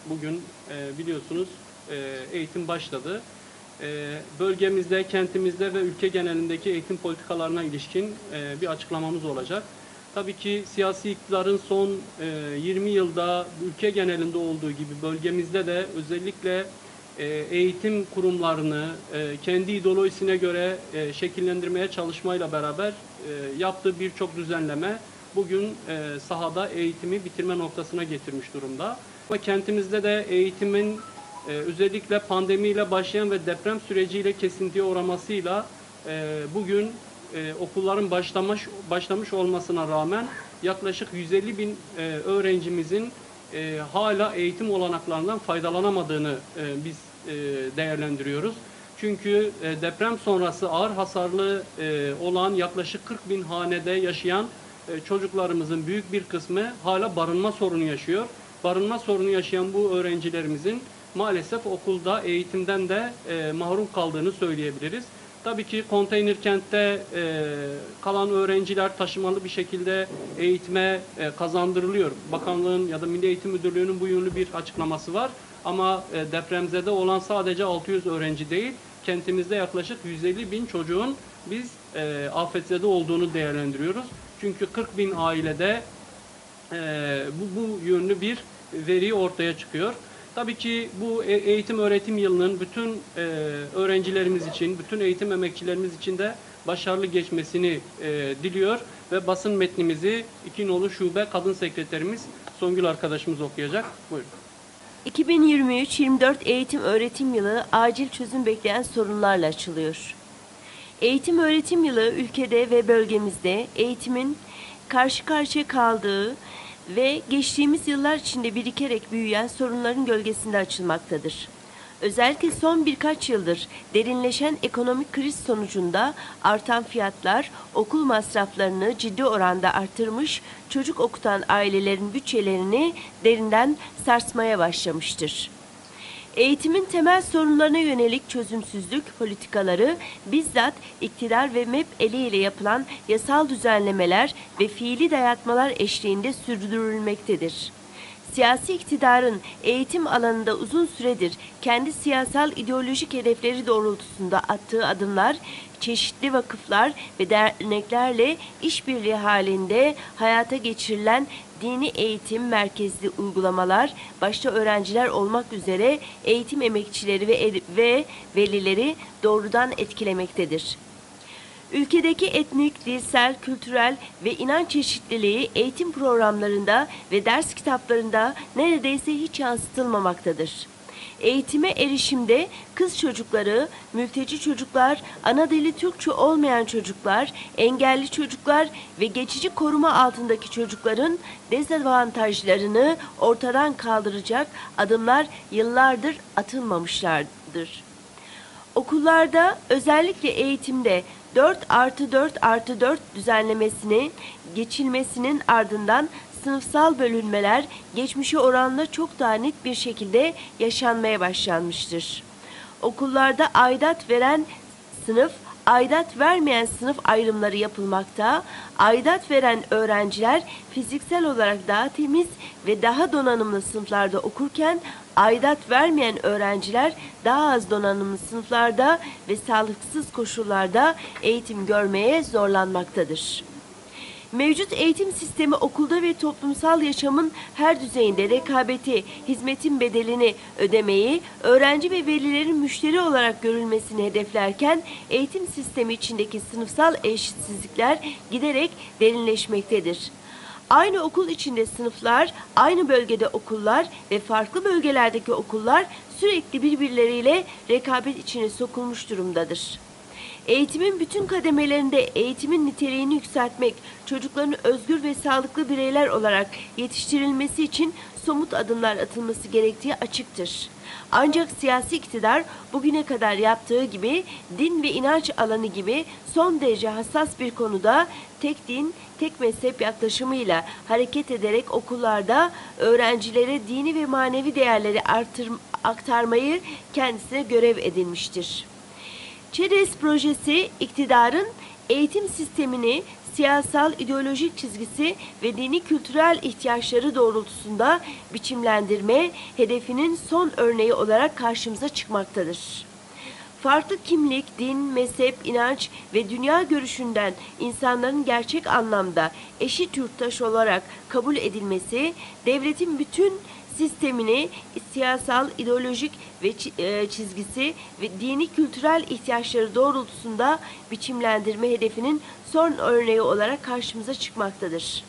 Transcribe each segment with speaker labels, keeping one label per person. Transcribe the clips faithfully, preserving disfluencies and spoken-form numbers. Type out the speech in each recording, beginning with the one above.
Speaker 1: bugün e, biliyorsunuz e, eğitim başladı. E, bölgemizde, kentimizde ve ülke genelindeki eğitim politikalarına ilişkin e, bir açıklamamız olacak. Tabii ki siyasi iktidarın son e, yirmi yılda ülke genelinde olduğu gibi bölgemizde de özellikle e, eğitim kurumlarını e, kendi ideolojisine göre e, şekillendirmeye çalışmayla beraber e, yaptığı birçok düzenleme bugün e, sahada eğitimi bitirme noktasına getirmiş durumda. Ama kentimizde de eğitimin e, özellikle pandemiyle başlayan ve deprem süreciyle kesintiye uğramasıyla e, bugün e, okulların başlamış başlamış olmasına rağmen yaklaşık yüz elli bin e, öğrencimizin e, hala eğitim olanaklarından faydalanamadığını e, biz e, değerlendiriyoruz. Çünkü e, deprem sonrası ağır hasarlı e, olan yaklaşık kırk bin hanede yaşayan e, çocuklarımızın büyük bir kısmı hala barınma sorunu yaşıyor. Barınma sorunu yaşayan bu öğrencilerimizin maalesef okulda eğitimden de e, mahrum kaldığını söyleyebiliriz. Tabii ki konteyner kentte e, kalan öğrenciler taşımalı bir şekilde eğitime e, kazandırılıyor. Bakanlığın ya da Milli Eğitim Müdürlüğü'nün bu yönlü bir açıklaması var. Ama e, depremzede olan sadece altı yüz öğrenci değil, kentimizde yaklaşık yüz elli bin çocuğun biz e, afetzede olduğunu değerlendiriyoruz. Çünkü kırk bin ailede e, bu, bu yönlü bir veri ortaya çıkıyor. Tabii ki bu eğitim öğretim yılının bütün e, öğrencilerimiz için, bütün eğitim emekçilerimiz için de başarılı geçmesini e, diliyor ve basın metnimizi iki nolu şube kadın sekreterimiz Songül arkadaşımız okuyacak. Buyurun.
Speaker 2: iki bin yirmi üç yirmi dört eğitim öğretim yılı acil çözüm bekleyen sorunlarla açılıyor. Eğitim öğretim yılı ülkede ve bölgemizde eğitimin karşı karşıya kaldığı ve geçtiğimiz yıllar içinde birikerek büyüyen sorunların gölgesinde açılmaktadır. Özellikle son birkaç yıldır derinleşen ekonomik kriz sonucunda artan fiyatlar okul masraflarını ciddi oranda artırmış, çocuk okutan ailelerin bütçelerini derinden sarsmaya başlamıştır. Eğitimin temel sorunlarına yönelik çözümsüzlük politikaları bizzat iktidar ve M E P eliyle yapılan yasal düzenlemeler ve fiili dayatmalar eşliğinde sürdürülmektedir. Siyasi iktidarın eğitim alanında uzun süredir kendi siyasal ideolojik hedefleri doğrultusunda attığı adımlar, çeşitli vakıflar ve derneklerle işbirliği halinde hayata geçirilen dini eğitim merkezli uygulamalar, başta öğrenciler olmak üzere eğitim emekçileri ve, ve velileri doğrudan etkilemektedir. Ülkedeki etnik, dilsel, kültürel ve inanç çeşitliliği eğitim programlarında ve ders kitaplarında neredeyse hiç yansıtılmamaktadır. Eğitime erişimde kız çocukları, mülteci çocuklar, ana dili Türkçe olmayan çocuklar, engelli çocuklar ve geçici koruma altındaki çocukların dezavantajlarını ortadan kaldıracak adımlar yıllardır atılmamışlardır. Okullarda, özellikle eğitimde dört artı dört artı dört düzenlemesini geçilmesinin ardından sınıfsal bölünmeler geçmişe oranla çok daha net bir şekilde yaşanmaya başlanmıştır. Okullarda aidat veren sınıf, aidat vermeyen sınıf ayrımları yapılmakta, aidat veren öğrenciler fiziksel olarak daha temiz ve daha donanımlı sınıflarda okurken, aidat vermeyen öğrenciler daha az donanımlı sınıflarda ve sağlıksız koşullarda eğitim görmeye zorlanmaktadır. Mevcut eğitim sistemi okulda ve toplumsal yaşamın her düzeyinde rekabeti, hizmetin bedelini ödemeyi, öğrenci ve velilerin müşteri olarak görülmesini hedeflerken eğitim sistemi içindeki sınıfsal eşitsizlikler giderek derinleşmektedir. Aynı okul içinde sınıflar, aynı bölgede okullar ve farklı bölgelerdeki okullar sürekli birbirleriyle rekabet içine sokulmuş durumdadır. Eğitimin bütün kademelerinde eğitimin niteliğini yükseltmek, çocukların özgür ve sağlıklı bireyler olarak yetiştirilmesi için somut adımlar atılması gerektiği açıktır. Ancak siyasi iktidar bugüne kadar yaptığı gibi din ve inanç alanı gibi son derece hassas bir konuda tek din, tek mezhep yaklaşımıyla hareket ederek okullarda öğrencilere dini ve manevi değerleri artır, aktarmayı kendisine görev edinmiştir. ÇEDES projesi iktidarın eğitim sistemini siyasal, ideolojik çizgisi ve dini kültürel ihtiyaçları doğrultusunda biçimlendirme hedefinin son örneği olarak karşımıza çıkmaktadır. Farklı kimlik, din, mezhep, inanç ve dünya görüşünden insanların gerçek anlamda eşit yurttaş olarak kabul edilmesi, devletin bütün sistemini siyasal, ideolojik ve çizgisi ve dini kültürel ihtiyaçları doğrultusunda biçimlendirme hedefinin son örneği olarak karşımıza çıkmaktadır.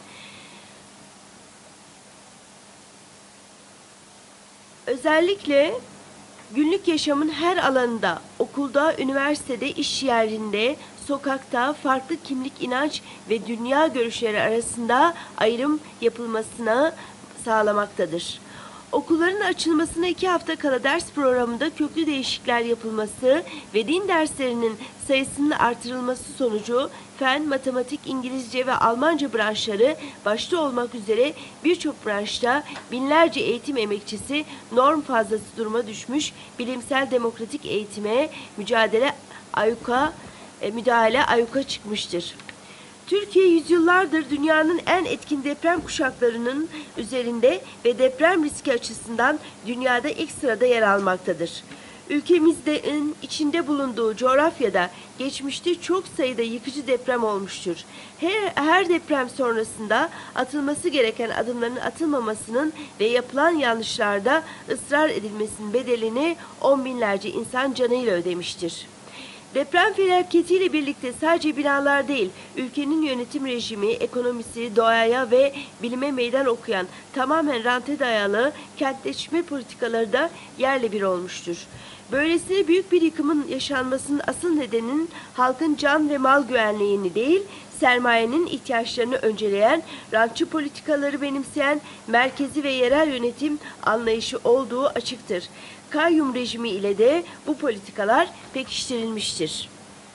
Speaker 2: Özellikle günlük yaşamın her alanında, okulda, üniversitede, iş yerinde, sokakta farklı kimlik, inanç ve dünya görüşleri arasında ayrım yapılmasına sağlamaktadır. Okulların açılmasına iki hafta kala ders programında köklü değişiklikler yapılması ve din derslerinin sayısının artırılması sonucu fen, matematik, İngilizce ve Almanca branşları başta olmak üzere birçok branşta binlerce eğitim emekçisi norm fazlası duruma düşmüş, bilimsel demokratik eğitime mücadele ayyuka, e, müdahale ayyuka çıkmıştır. Türkiye yüzyıllardır dünyanın en etkin deprem kuşaklarının üzerinde ve deprem riski açısından dünyada ilk sırada yer almaktadır. Ülkemizin içinde bulunduğu coğrafyada geçmişte çok sayıda yıkıcı deprem olmuştur. Her, her deprem sonrasında atılması gereken adımların atılmamasının ve yapılan yanlışlarda ısrar edilmesinin bedelini on binlerce insan canıyla ödemiştir. Deprem felaketiyle birlikte sadece binalar değil, ülkenin yönetim rejimi, ekonomisi, doğaya ve bilime meydan okuyan tamamen rante dayalı kentleşme politikaları da yerle bir olmuştur. Böylesine büyük bir yıkımın yaşanmasının asıl nedeninin halkın can ve mal güvenliğini değil, sermayenin ihtiyaçlarını önceleyen, rantçı politikaları benimseyen merkezi ve yerel yönetim anlayışı olduğu açıktır. Kayyum rejimi ile de bu politikalar pekiştirilmiştir.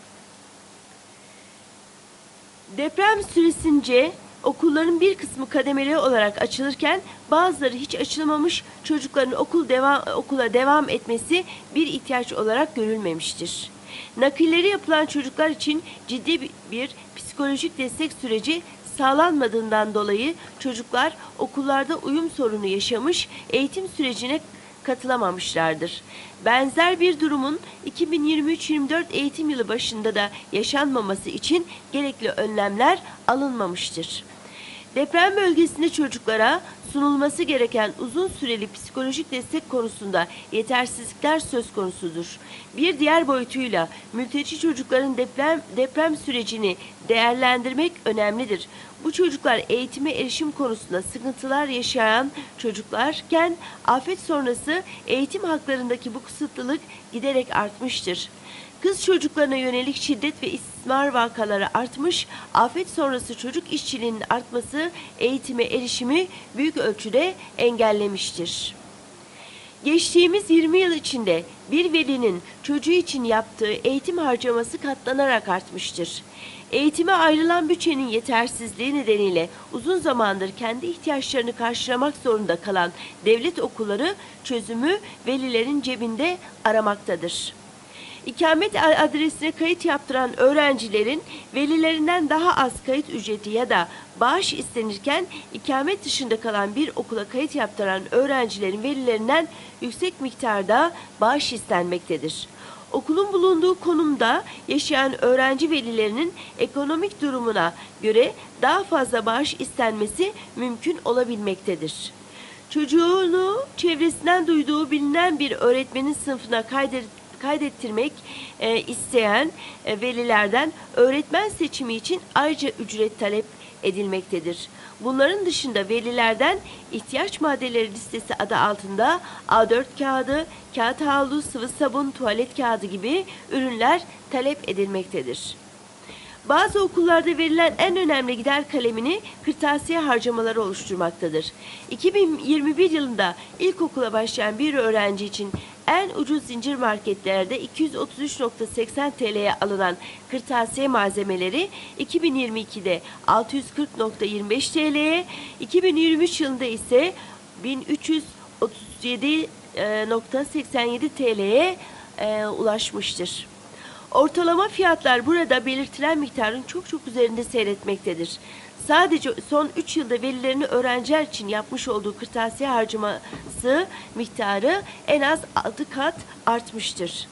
Speaker 2: Deprem süresince okulların bir kısmı kademeli olarak açılırken bazıları hiç açılmamış, çocukların okul devam, okula devam etmesi bir ihtiyaç olarak görülmemiştir. Nakilleri yapılan çocuklar için ciddi bir psikolojik destek süreci sağlanmadığından dolayı çocuklar okullarda uyum sorunu yaşamış, eğitim sürecine katılamamışlardır. Benzer bir durumun iki bin yirmi üç yirmi dört eğitim yılı başında da yaşanmaması için gerekli önlemler alınmamıştır. Deprem bölgesinde çocuklara sunulması gereken uzun süreli psikolojik destek konusunda yetersizlikler söz konusudur. Bir diğer boyutuyla mülteci çocukların deprem, deprem sürecini değerlendirmek önemlidir. Bu çocuklar eğitime erişim konusunda sıkıntılar yaşayan çocuklarken afet sonrası eğitim haklarındaki bu kısıtlılık giderek artmıştır. Kız çocuklarına yönelik şiddet ve istismar vakaları artmış, afet sonrası çocuk işçiliğinin artması eğitime erişimi büyük ölçüde engellemiştir. Geçtiğimiz yirmi yıl içinde bir velinin çocuğu için yaptığı eğitim harcaması katlanarak artmıştır. Eğitime ayrılan bütçenin yetersizliği nedeniyle uzun zamandır kendi ihtiyaçlarını karşılamak zorunda kalan devlet okulları çözümü velilerin cebinde aramaktadır. İkamet adresine kayıt yaptıran öğrencilerin velilerinden daha az kayıt ücreti ya da bağış istenirken ikamet dışında kalan bir okula kayıt yaptıran öğrencilerin velilerinden yüksek miktarda bağış istenmektedir. Okulun bulunduğu konumda yaşayan öğrenci velilerinin ekonomik durumuna göre daha fazla bağış istenmesi mümkün olabilmektedir. Çocuğunu çevresinden duyduğu bilinen bir öğretmenin sınıfına kaydet kaydettirmek e, isteyen e, velilerden öğretmen seçimi için ayrıca ücret talep edilmektedir. Bunların dışında velilerden ihtiyaç maddeleri listesi adı altında A dört kağıdı, kağıt havlu, sıvı sabun, tuvalet kağıdı gibi ürünler talep edilmektedir. Bazı okullarda verilen en önemli gider kalemini kırtasiye harcamaları oluşturmaktadır. iki bin yirmi bir yılında ilkokula başlayan bir öğrenci için en ucuz zincir marketlerde iki yüz otuz üç virgül seksen T L'ye alınan kırtasiye malzemeleri iki bin yirmi ikide altı yüz kırk virgül yirmi beş T L'ye, iki bin yirmi üç yılında ise bin üç yüz otuz yedi virgül seksen yedi T L'ye e, ulaşmıştır. Ortalama fiyatlar burada belirtilen miktarın çok çok üzerinde seyretmektedir. Sadece son üç yılda velilerini öğrenciler için yapmış olduğu kırtasiye harcaması miktarı en az altı kat artmıştır.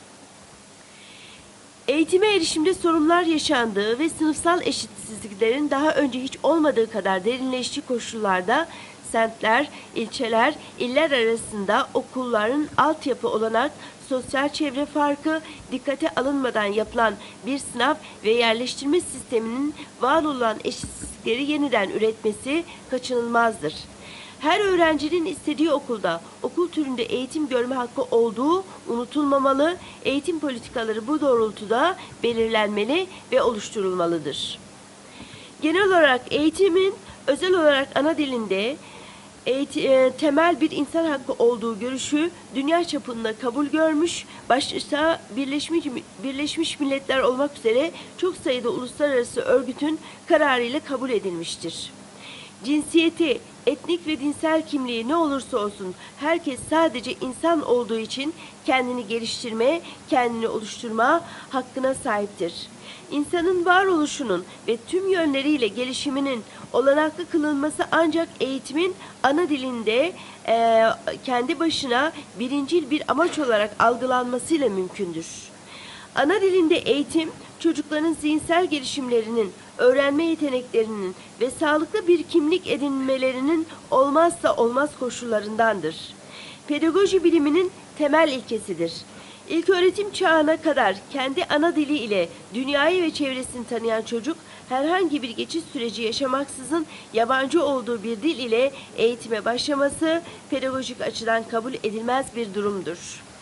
Speaker 2: Eğitime erişimde sorunlar yaşandığı ve sınıfsal eşitsizliklerin daha önce hiç olmadığı kadar derinleştiği koşullarda semtler, ilçeler, iller arasında okulların altyapı olanak, sosyal çevre farkı dikkate alınmadan yapılan bir sınav ve yerleştirme sisteminin var olan eşitsizlikleri yeniden üretmesi kaçınılmazdır. Her öğrencinin istediği okulda, okul türünde eğitim görme hakkı olduğu unutulmamalı, eğitim politikaları bu doğrultuda belirlenmeli ve oluşturulmalıdır. Genel olarak eğitimin özel olarak ana dilinde eğitim, e, temel bir insan hakkı olduğu görüşü dünya çapında kabul görmüş, başta Birleşmiş, Birleşmiş Milletler olmak üzere çok sayıda uluslararası örgütün kararıyla kabul edilmiştir. Cinsiyeti, etnik ve dinsel kimliği ne olursa olsun herkes sadece insan olduğu için kendini geliştirme, kendini oluşturma hakkına sahiptir. İnsanın varoluşunun ve tüm yönleriyle gelişiminin olanaklı kılınması ancak eğitimin ana dilinde e, kendi başına birincil bir amaç olarak algılanmasıyla mümkündür. Ana dilinde eğitim, çocukların zihinsel gelişimlerinin, öğrenme yeteneklerinin ve sağlıklı bir kimlik edinmelerinin olmazsa olmaz koşullarındandır. Pedagoji biliminin temel ilkesidir. İlköğretim çağına kadar kendi ana dili ile dünyayı ve çevresini tanıyan çocuk, herhangi bir geçiş süreci yaşamaksızın yabancı olduğu bir dil ile eğitime başlaması pedagojik açıdan kabul edilmez bir durumdur.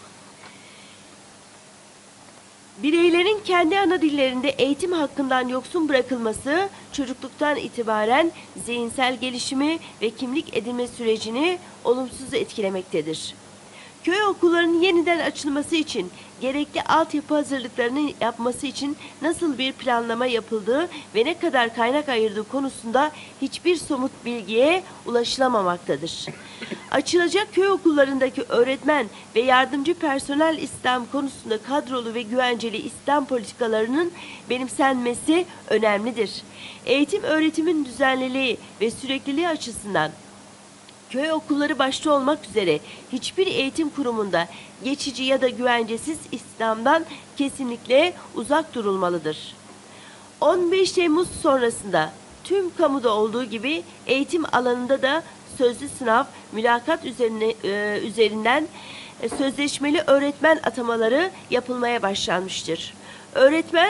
Speaker 2: Bireylerin kendi ana dillerinde eğitim hakkından yoksun bırakılması, çocukluktan itibaren zihinsel gelişimi ve kimlik edinme sürecini olumsuz etkilemektedir. Köy okullarının yeniden açılması için gerekli altyapı hazırlıklarını yapması için nasıl bir planlama yapıldığı ve ne kadar kaynak ayırdığı konusunda hiçbir somut bilgiye ulaşılamamaktadır. Açılacak köy okullarındaki öğretmen ve yardımcı personel istihdam konusunda kadrolu ve güvenceli istihdam politikalarının benimsenmesi önemlidir. Eğitim öğretimin düzenliliği ve sürekliliği açısından köy okulları başta olmak üzere hiçbir eğitim kurumunda geçici ya da güvencesiz istihdamdan kesinlikle uzak durulmalıdır. on beş Temmuz sonrasında tüm kamuda olduğu gibi eğitim alanında da sözlü sınav, mülakat üzerine, e, üzerinden e, sözleşmeli öğretmen atamaları yapılmaya başlanmıştır. Öğretmen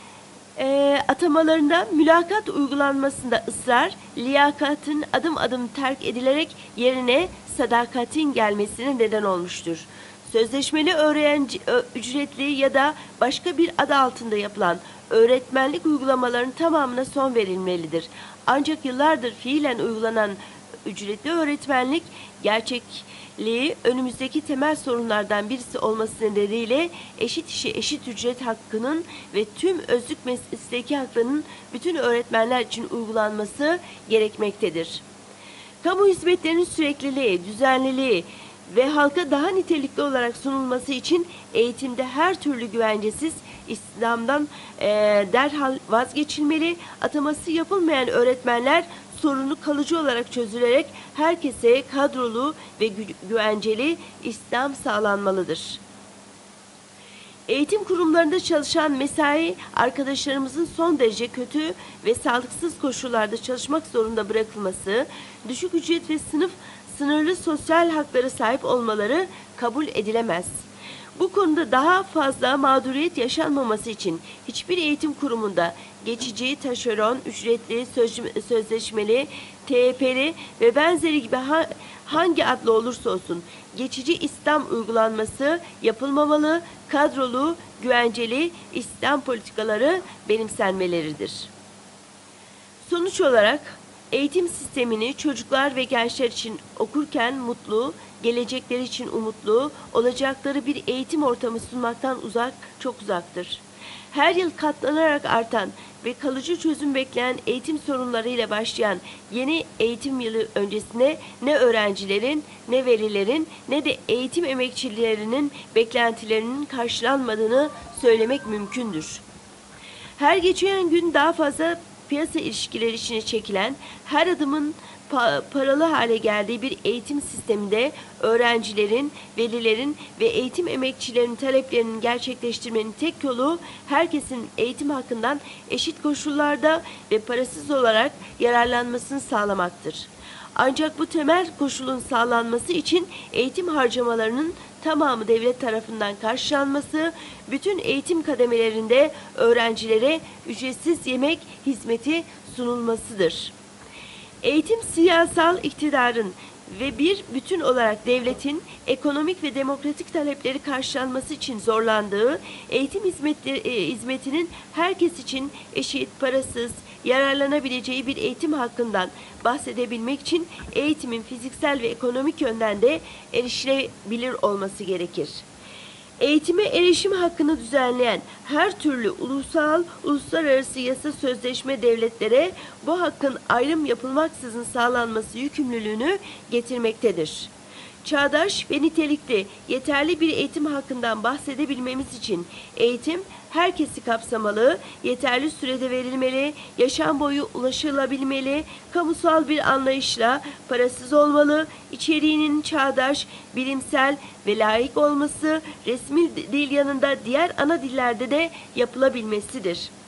Speaker 2: E, atamalarında mülakat uygulanmasında ısrar, liyakatın adım adım terk edilerek yerine sadakatin gelmesine neden olmuştur. Sözleşmeli öğrenci ö, ücretli ya da başka bir adı altında yapılan öğretmenlik uygulamalarının tamamına son verilmelidir. Ancak yıllardır fiilen uygulanan ücretli öğretmenlik gerçekliği önümüzdeki temel sorunlardan birisi olması nedeniyle eşit işe eşit ücret hakkının ve tüm özlük mesleki haklarının bütün öğretmenler için uygulanması gerekmektedir. Kamu hizmetlerinin sürekliliği, düzenliliği ve halka daha nitelikli olarak sunulması için eğitimde her türlü güvencesiz istihdamdan e, derhal vazgeçilmeli, ataması yapılmayan öğretmenler sorunu kalıcı olarak çözülerek herkese kadrolu ve gü güvenceli istihdam sağlanmalıdır. Eğitim kurumlarında çalışan mesai arkadaşlarımızın son derece kötü ve sağlıksız koşullarda çalışmak zorunda bırakılması, düşük ücret ve sınıf sınırlı sosyal haklara sahip olmaları kabul edilemez. Bu konuda daha fazla mağduriyet yaşanmaması için hiçbir eğitim kurumunda geçici, taşeron, ücretli, sözleşmeli, T E P'li ve benzeri gibi hangi adlı olursa olsun geçici istihdam uygulanması yapılmamalı, kadrolu, güvenceli istihdam politikaları benimsenmeleridir. Sonuç olarak eğitim sistemini çocuklar ve gençler için okurken mutlu, gelecekleri için umutlu, olacakları bir eğitim ortamı sunmaktan uzak, çok uzaktır. Her yıl katlanarak artan ve kalıcı çözüm bekleyen eğitim sorunlarıyla başlayan yeni eğitim yılı öncesinde ne öğrencilerin, ne velilerin, ne de eğitim emekçilerinin beklentilerinin karşılanmadığını söylemek mümkündür. Her geçen gün daha fazla piyasa ilişkileri içine çekilen, her adımın pa- paralı hale geldiği bir eğitim sisteminde öğrencilerin, velilerin ve eğitim emekçilerinin taleplerini gerçekleştirmenin tek yolu herkesin eğitim hakkından eşit koşullarda ve parasız olarak yararlanmasını sağlamaktır. Ancak bu temel koşulun sağlanması için eğitim harcamalarının tamamı devlet tarafından karşılanması, bütün eğitim kademelerinde öğrencilere ücretsiz yemek hizmeti sunulmasıdır. Eğitim siyasal iktidarın ve bir bütün olarak devletin ekonomik ve demokratik talepleri karşılanması için zorlandığı eğitim hizmetleri, e, hizmetinin herkes için eşit, parasız, yararlanabileceği bir eğitim hakkından bahsedebilmek için eğitimin fiziksel ve ekonomik yönden de erişilebilir olması gerekir. Eğitime erişim hakkını düzenleyen her türlü ulusal, uluslararası yasa sözleşme devletlere bu hakkın ayrım yapılmaksızın sağlanması yükümlülüğünü getirmektedir. Çağdaş ve nitelikli, yeterli bir eğitim hakkından bahsedebilmemiz için eğitim herkesi kapsamalı, yeterli sürede verilmeli, yaşam boyu ulaşılabilmeli, kamusal bir anlayışla parasız olmalı, içeriğinin çağdaş, bilimsel ve layık olması, resmi dil yanında diğer ana dillerde de yapılabilmesidir.